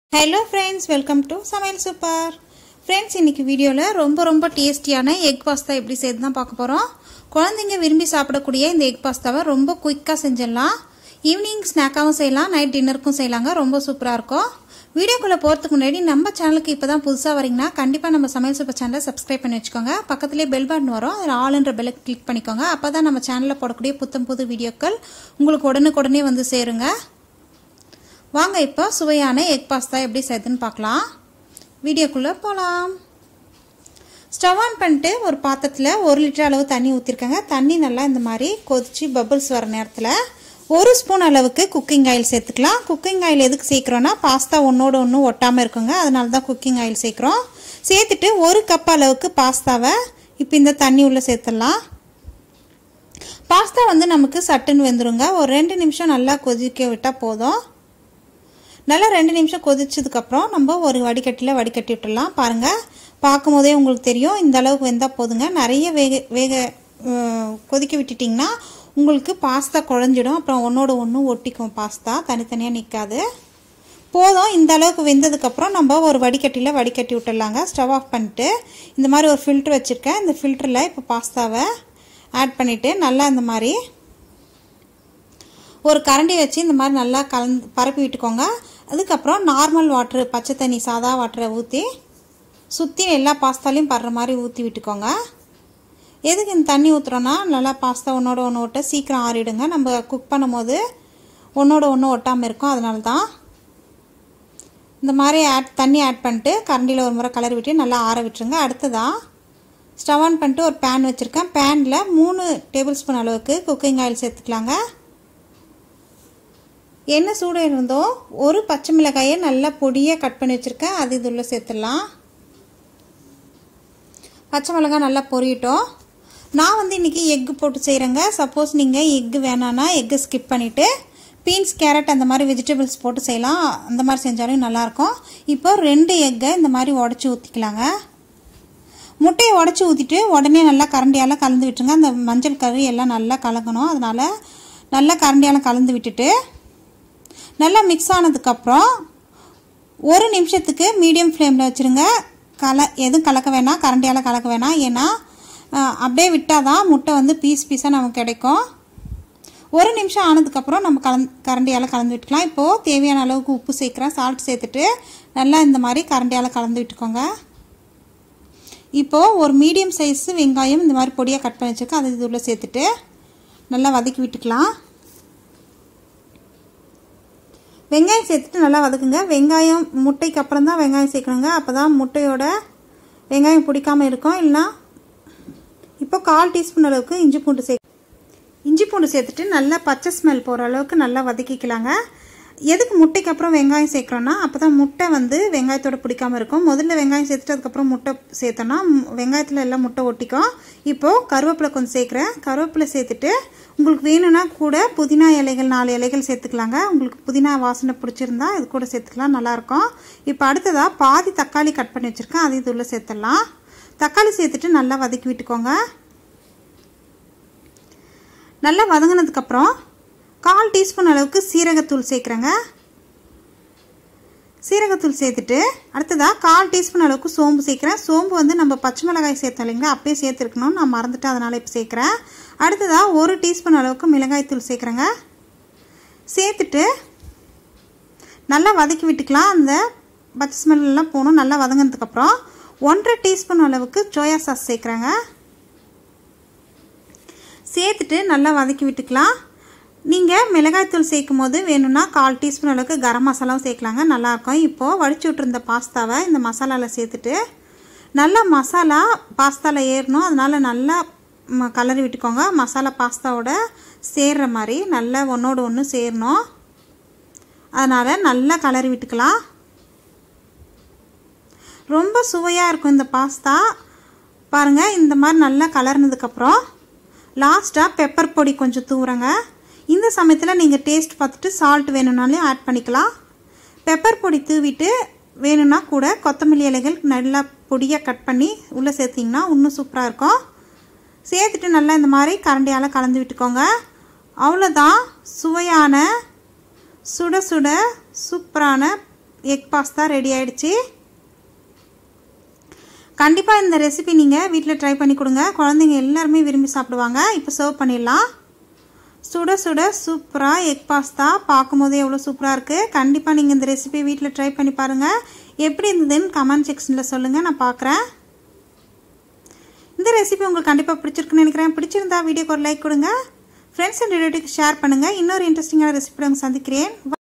Hello friends, welcome to Samayal Super. Friends, இன்னைக்கு வீடியோல ரொம்ப டேஸ்டியான எக் பாஸ்தா எப்படி செய்யறதுன்னு பார்க்க போறோம். குழந்தைங்க விரும்பி சாப்பிடக்கூடிய இந்த எக் பாஸ்தாவை ரொம்ப குயிக்கா செஞ்சிடலாம். ஈவினிங் ஸ்நாக்காவும் செய்யலாம், நைட் டின்னருக்கும் செய்யலாங்க. ரொம்ப சூப்பரா இருக்கும். வீடியோக்குள்ள போறதுக்கு முன்னாடி நம்ம சேனலுக்கு இப்பதான் புதுசா வரீங்கன்னா கண்டிப்பா நம்ம சமையல் சூப்பர் சேனலை சப்ஸ்கிரைப் பண்ணி வச்சுக்கோங்க. பக்கத்துலயே பெல் பட்டன் வரும். அதுல ஆல்ன்ற பெல்லை கிளிக் பண்ணிக்கோங்க. அப்பதான் நம்ம சேனல்ல போடக்கூடிய புது வீடியோக்கள் உங்களுக்கு உடனுக்குடனே வந்து சேருங்க. வாங்க இப்போ சுவையான எக் பாஸ்தா எப்படி செய்யுதுன்னு பார்க்கலாம். வீடியோக்குள்ளே போகலாம். ஸ்டவ் ஆன் பண்ணிட்டு ஒரு பாத்திரத்தில் 1 லிட்டர் அளவு தண்ணி ஊற்றிருக்கேங்க. தண்ணி நல்லா இந்த மாதிரி கொதிச்சு பபிள்ஸ் வர நேரத்தில் 1 ஸ்பூன் அளவுக்கு குக்கிங் ஆயில் சேர்த்துக்கலாம். குக்கிங் ஆயில் எதுக்கு சேர்க்குறோன்னா பாஸ்தா ஒன்றோட ஒன்று ஒட்டாமல் இருக்குங்க. அதனால தான் குக்கிங் ஆயில் சேர்க்குறோம். சேர்த்துட்டு 1 கப் அளவுக்கு பாஸ்தாவை இப்போ இந்த தண்ணி உள்ளே சேர்த்துடலாம். பாஸ்தா வந்து நமக்கு சட்டுன்னு வெந்துருங்க. ஒரு 2 நிமிஷம் நல்லா கொதிக்க விட்டால் போதும். நல்லா 2 நிமிஷம் கொதிச்சதுக்கப்புறம் நம்ம ஒரு வடிகட்டியில் வடிகட்டி விட்டுடலாம். பாருங்கள், பார்க்கும் போதே உங்களுக்கு தெரியும் இந்த அளவுக்கு வெந்தால் போதுங்க. நிறைய வேக கொதிக்க விட்டுட்டிங்கன்னா உங்களுக்கு பாஸ்தா குழஞ்சிடும். அப்புறம் ஒன்றோட ஒன்று ஒட்டிக்கும், பாஸ்தா தனித்தனியாக நிற்காது. போதும். இந்த அளவுக்கு வெந்ததுக்கப்புறம் நம்ம ஒரு வடிகட்டியில் வடிகட்டி விட்டுடலாங்க. ஸ்டவ் ஆஃப் பண்ணிட்டு இந்த மாதிரி ஒரு ஃபில்ட்ரு வச்சுருக்கேன். இந்த ஃபில்டரில் இப்போ பாஸ்தாவை ஆட் பண்ணிவிட்டு நல்லா இந்த மாதிரி ஒரு கரண்டி வச்சு இந்த மாதிரி நல்லா பரப்பி விட்டுக்கோங்க. அதுக்கப்புறம் நார்மல் வாட்ரு, பச்சை தண்ணி சாதா வாட்டரை ஊற்றி சுற்றி எல்லா பாஸ்தாலையும் படுற மாதிரி ஊற்றி விட்டுக்கோங்க. எதுக்கு இந்த தண்ணி ஊற்றுறோன்னா நல்லா பாஸ்தா ஒன்றோட ஒன்று ஒட்ட சீக்கிரம் ஆறிடுங்க. நம்ம குக் பண்ணும்போது ஒன்றோட ஒன்று ஒட்டாமல் இருக்கும். அதனால தான் இந்த மாதிரி தண்ணி ஆட் பண்ணிட்டு கரண்டியில் ஒரு முறை கலரி விட்டு நல்லா ஆற விட்டுருங்க. அடுத்ததாக ஸ்டவ் ஆன் பண்ணிட்டு ஒரு பேன் வச்சுருக்கேன். பேனில் 3 டேபிள் ஸ்பூன் அளவுக்கு குக்கிங் ஆயில் சேர்த்துக்கலாங்க. எண்ணெய் சூடு இருந்தோ ஒரு பச்சை மிளகாயை நல்லா பொடியாக கட் பண்ணி வச்சுருக்கேன். அது இதுள்ள சேர்த்துடலாம். பச்சை மிளகாய் நல்லா பொரியட்டும். நான் வந்து இன்றைக்கி எக்கு போட்டு செய்கிறேங்க. சப்போஸ் நீங்கள் எக்கு வேணான்னா எக்கு ஸ்கிப் பண்ணிவிட்டு பீன்ஸ், கேரட் அந்த மாதிரி வெஜிடபிள்ஸ் போட்டு செய்யலாம். அந்த மாதிரி செஞ்சாலும் நல்லாயிருக்கும். இப்போ 2 எக்கை இந்த மாதிரி உடச்சி ஊற்றிக்கலாங்க. முட்டையை உடச்சி ஊற்றிட்டு உடனே நல்லா கரண்டியால் கலந்து விட்டுருங்க. அந்த மஞ்சள் கறி எல்லாம் நல்லா கலக்கணும். அதனால் நல்லா கரண்டியால் கலந்து விட்டுட்டு நல்லா மிக்ஸ் ஆனதுக்கப்புறம் 1 நிமிஷத்துக்கு மீடியம் ஃப்ளேமில் வச்சுருங்க. எதுவும் கலக்க வேணாம், கரண்டியால் கலக்க வேணாம். ஏன்னா அப்படியே விட்டால் தான் முட்டை வந்து பீஸாக நமக்கு கிடைக்கும். 1 நிமிஷம் ஆனதுக்கப்புறம் நம்ம கரண்டியால் கலந்து விட்டுக்கலாம். இப்போது தேவையான அளவுக்கு உப்பு சேர்க்குறேன். சால்ட் சேர்த்துட்டு நல்லா இந்த மாதிரி கரண்டியால் கலந்து விட்டுக்கோங்க. இப்போது ஒரு மீடியம் சைஸு வெங்காயம் இந்த மாதிரி பொடியாக கட் பண்ணி வச்சுருக்கேன். அது இதுள்ள சேர்த்துட்டு நல்லா வதக்கி விட்டுக்கலாம். வெங்காயம் சேர்த்துட்டு நல்லா வதக்குங்க. வெங்காயம் முட்டைக்கு அப்புறம் தான் வெங்காயம் சேர்க்கணுங்க. அப்போ தான் முட்டையோட வெங்காயம் பிடிக்காமல் இருக்கும். இல்லைனா இப்போ 1/4 டீஸ்பூன் அளவுக்கு இஞ்சி பூண்டு சேர்த்துட்டு நல்லா பச்சை ஸ்மெல் போகிற அளவுக்கு நல்லா வதக்கிக்கலாங்க. எதுக்கு முட்டைக்கு அப்புறம் வெங்காயம் சேர்க்குறோன்னா அப்போ தான் முட்டை வந்து வெங்காயத்தோட பிடிக்காமல் இருக்கும். முதல்ல வெங்காயம் சேர்த்துட்டு அதுக்கப்புறம் முட்டை சேர்த்தோன்னா வெங்காயத்தில் எல்லாம் முட்டை ஒட்டிக்கும். இப்போது கருவேப்பிலை கொஞ்சம் சேர்க்குறேன். கருவேப்பிலை சேர்த்துட்டு உங்களுக்கு வேணும்னா கூட புதினா இலைகள் 4 இலைகள் சேர்த்துக்கலாங்க. உங்களுக்கு புதினா வாசனை பிடிச்சிருந்தா இது கூட சேர்த்துக்கலாம், நல்லாயிருக்கும். இப்போ அடுத்ததாக பாதி தக்காளி கட் பண்ணி வச்சுருக்கேன். அது இது உள்ள சேர்த்துடலாம். தக்காளி சேர்த்துட்டு நல்லா வதக்கி விட்டுக்கோங்க. நல்லா வதங்கினதுக்கப்புறம் 1/4 டீஸ்பூன் அளவுக்கு சீரகத்தூள் சேர்க்குறேங்க. சீரகத்தூள் சேர்த்துட்டு அடுத்ததாக 1/4 டீஸ்பூன் அளவுக்கு சோம்பு சேர்க்குறேன். சோம்பு வந்து நம்ம பச்சை மிளகாய் சேர்த்தோம் இல்லைங்களா, அப்பயே சேர்த்துருக்கணும். நான் மறந்துட்டேன், அதனால் இப்போ சேர்க்குறேன். அடுத்ததாக 1 டீஸ்பூன் அளவுக்கு மிளகாய்த்தூள் சேர்க்குறேங்க. சேர்த்துட்டு நல்லா வதக்கி விட்டுக்கலாம். அந்த பச்சை ஸ்மெல்லாம் போகணும். நல்லா வதங்கினதுக்கப்புறம் 1/2 டீஸ்பூன் அளவுக்கு சோயா சாஸ் சேர்க்குறேங்க. சேர்த்துட்டு நல்லா வதக்கி விட்டுக்கலாம். நீங்கள் மிளகாய்த்தூள் சேர்க்கும் போது வேணும்னா 1/4 டீஸ்பூன் அளவுக்கு கரம் மசாலாவும் சேர்க்கலாங்க, நல்லாயிருக்கும். இப்போது வடிச்சு விட்டுருந்த பாஸ்தாவை இந்த மசாலாவில் சேர்த்துட்டு நல்லா மசாலா பாஸ்தாவில் ஏறணும். அதனால் நல்லா கலரி விட்டுக்கோங்க. மசாலா பாஸ்தாவோட சேர்கிற மாதிரி நல்லா ஒன்றோடு ஒன்று சேரணும். அதனால் நல்லா கலரி விட்டுக்கலாம். ரொம்ப சுவையாக இருக்கும் இந்த பாஸ்தா. பாருங்கள், இந்த மாதிரி நல்லா கலர்னதுக்கப்புறம் லாஸ்ட்டாக பெப்பர் பொடி கொஞ்சம் தூவுறங்க. இந்த சமயத்தில் நீங்கள் டேஸ்ட் பார்த்துட்டு சால்ட் வேணும்னாலும் ஆட் பண்ணிக்கலாம். பெப்பர் பொடி தூவிட்டு வேணும்னா கூட கொத்தமல்லி இலைகள் நல்லா பொடியாக கட் பண்ணி உள்ளே சேர்த்திங்கன்னா இன்னும் சூப்பராக இருக்கும். சேர்த்துட்டு நல்லா இந்த மாதிரி கரண்டியால் கலந்து விட்டுக்கோங்க. அவ்வளோதான், சுவையான சுட சுட சூப்பரான எக் பாஸ்தா ரெடி ஆயிடுச்சு. கண்டிப்பாக இந்த ரெசிபி நீங்கள் வீட்டில் ட்ரை பண்ணி கொடுங்க. குழந்தைங்க எல்லாருமே விரும்பி சாப்பிடுவாங்க. இப்போ சர்வ் பண்ணிடலாம். சுட சுட சூப்பராக எக் பாஸ்தா பார்க்கும்போதே எவ்வளோ சூப்பராக இருக்குது. கண்டிப்பாக நீங்கள் இந்த ரெசிபி வீட்டில் ட்ரை பண்ணி பாருங்கள். எப்படி இருந்ததுன்னு கமெண்ட் செக்ஷனில் சொல்லுங்கள், நான் பார்க்குறேன். இந்த ரெசிபி உங்களுக்கு கண்டிப்பாக பிடிச்சிருக்குன்னு நினைக்கிறேன். பிடிச்சிருந்தா வீடியோக்கு ஒரு லைக் கொடுங்க. ஃப்ரெண்ட்ஸ் அண்ட் ரிலேட்டிவ்க்கு ஷேர் பண்ணுங்கள். இன்னொரு இன்ட்ரெஸ்டிங்கான ரெசிபி உங்களை சந்திக்கிறேன்.